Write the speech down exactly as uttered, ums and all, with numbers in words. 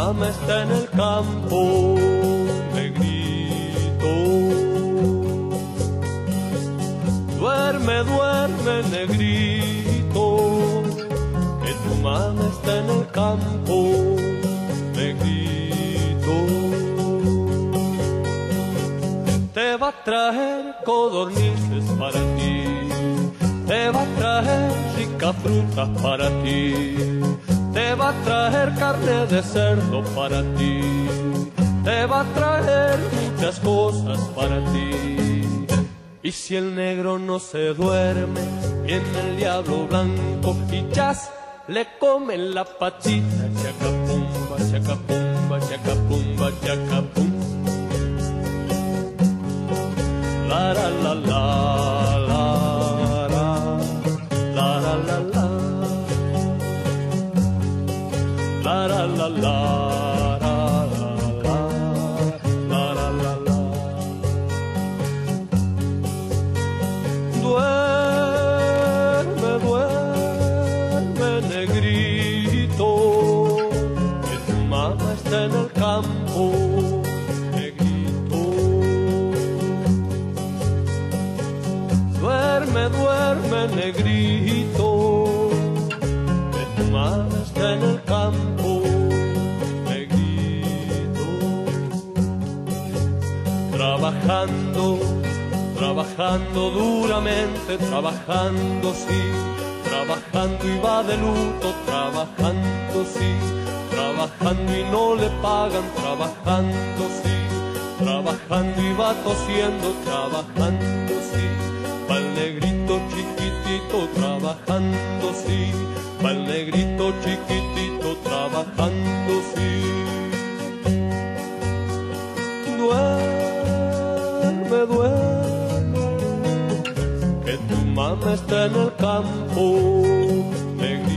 mamá está en el campo, negrito. Duerme, duerme, negrito, que tu mamá está en el campo, negrito. Te va a traer codornices para ti, te va a traer rica fruta para ti, te va a traer carne de cerdo para ti, te va a traer muchas cosas para ti. Y si el negro no se duerme, viene el diablo blanco y chas, le comen la patita. Chacapumba, chacapumba, chacapumba, chacapum. La la la la la la la la la la la la la la la la la la. Duerme, duerme, negrito, que tu mamá está en el campo, negrito. Duerme, duerme, negrito, que tu mamá está en el campo, negrito. Trabajando, trabajando duramente, trabajando sí, trabajando y va de luto, trabajando sí, trabajando y no le pagan, trabajando sí, trabajando y va tosiendo, trabajando sí, pa'l negrito chiquitito, trabajando sí, pa'l negrito chiquitito, trabajando sí. Duerme, duerme, que tu mamá está en el campo, negrito.